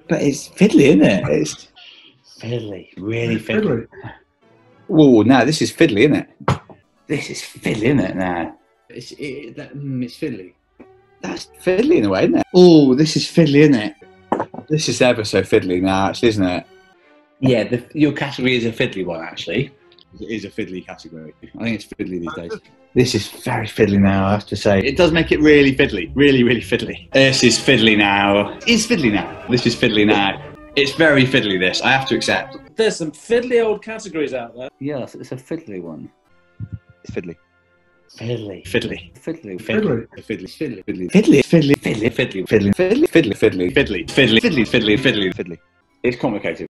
But it's fiddly, isn't it? It's fiddly, really fiddly. Oh, no, this is fiddly, isn't it? This is fiddly, isn't it? Now It's fiddly. that's fiddly in a way, isn't it? Oh, this is fiddly, isn't it? This is ever so fiddly now, actually, isn't it? Yeah, your category is a fiddly one, actually. It is a fiddly category. I think it's fiddly these days. This is very fiddly now, I have to say. It does make it really fiddly. Really, really fiddly. This is fiddly now. It's fiddly now. This is fiddly now. It's very fiddly, this. I have to accept. There's some fiddly old categories out there. Yes, it's a fiddly one. It's fiddly. Fiddly. Fiddly. Fiddly. Fiddly. Fiddly. Fiddly. Fiddly. Fiddly. Fiddly. Fiddly. Fiddly. Fiddly. Fiddly. Fiddly. Fiddly. Fiddly. Fiddly. Fiddly. Fiddly. It's complicated.